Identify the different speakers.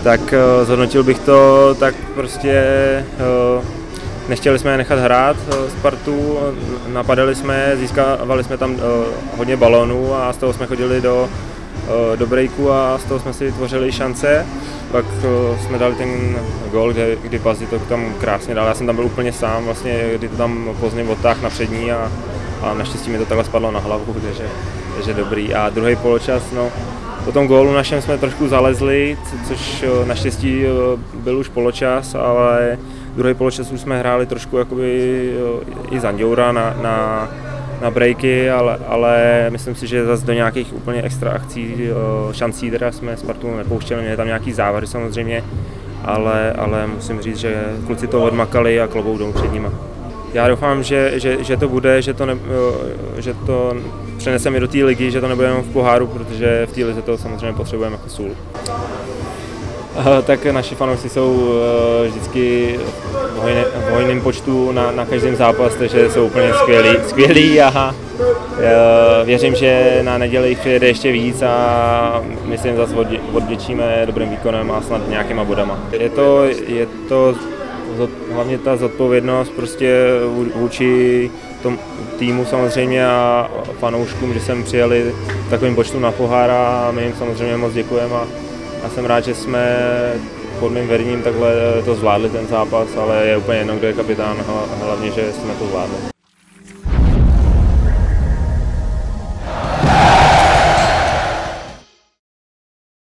Speaker 1: tak zhodnotil bych to tak prostě, nechtěli jsme je nechat hrát Spartu, napadali jsme, získávali jsme tam hodně balónů a z toho jsme chodili do breaku a z toho jsme si vytvořili šance. Pak jsme dali ten gól, kdy Pazdi to tam krásně dal. Já jsem tam byl úplně sám, vlastně, kdy to tam pozdě odtáhl na přední a naštěstí mi to takhle spadlo na hlavu, takže dobrý. A druhý poločas, no, po tom gólu našem jsme trošku zalezli, což naštěstí byl už poločas, ale druhý poločas už jsme hráli trošku jakoby i z Anděura na breaky, ale myslím si, že zase do nějakých úplně extra akcí, šancí teda jsme Spartu nepouštěli, měli tam nějaký závary samozřejmě, ale musím říct, že kluci to odmakali a klobouk dolů před nimi. Já doufám, že to bude, že to přeneseme do té ligy, že to nebude jenom v poháru, protože v té lize to samozřejmě potřebujeme jako sůl. Tak naši fanoušci jsou vždycky v hojném počtu na každém zápas, takže jsou úplně skvělí a věřím, že na neděli jich přijede ještě víc a my si jim zase odděčíme dobrým výkonem a snad nějakýma bodama. Je to hlavně ta zodpovědnost prostě vůči tomu týmu samozřejmě a fanouškům, že sem přijeli takovým počtu na pohár a my jim samozřejmě moc děkujeme a jsem rád, že jsme pod mým vedením takhle to zvládli ten zápas, ale je úplně jedno, kdo je kapitán, hlavně, že jsme to zvládli.